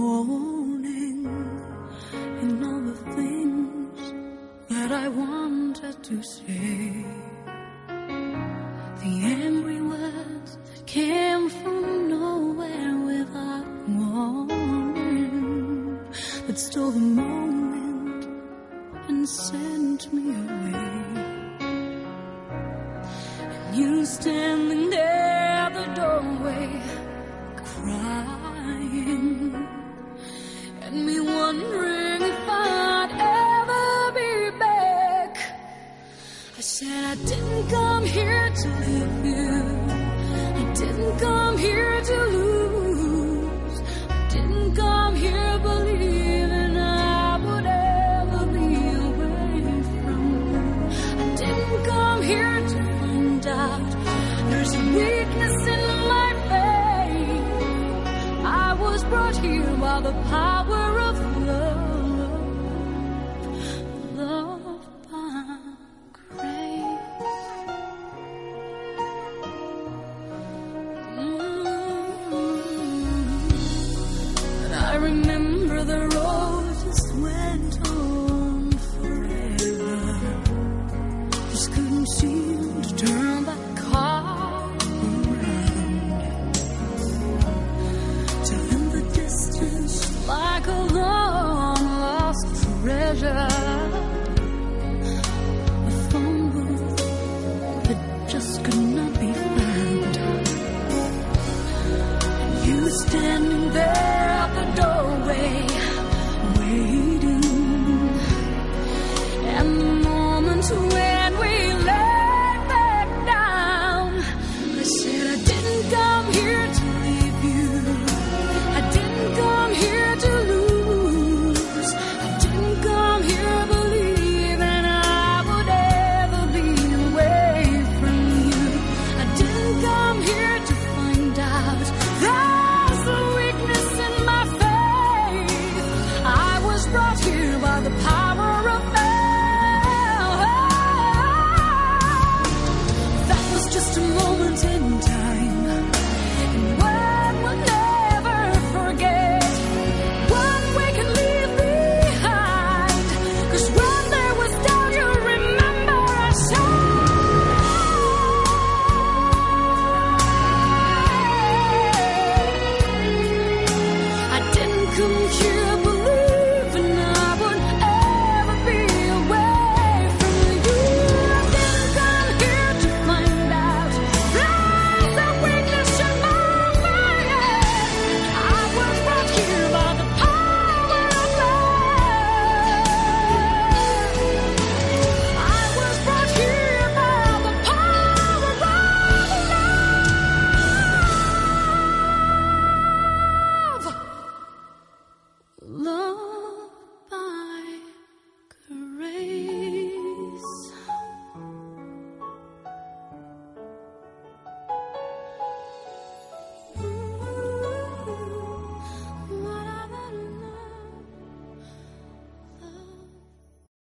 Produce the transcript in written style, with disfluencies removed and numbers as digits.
morning and all the things that I wanted to say. The angry words that came from nowhere without warning, that stole the moment and sent me away. And you standing there at the doorway, crying, and me wondering if I'd ever be back. I said I didn't come here to leave you, I didn't come here to lose, I didn't come here believing I would ever be away from you. I didn't come here to find out there's a weakness in my faith. I was brought here by the power of love, love by grace. And I remember the road just went on forever. Just couldn't seem to turn that car around. Till in the distance, like a long lost treasure, a phone booth that just could not be found. And you standing there at the doorway, waiting. And the moment when we laid back down, I said I didn't come here to leave you, I didn't come here to lose, I didn't come here believing I would ever be away from you. I didn't come here to find out there's a weakness in my faith. I was brought here by the power of love. That was just a moment in time, and one will never forget, one we can leave behind. 'Cause when there was doubt, you remember I said I didn't come here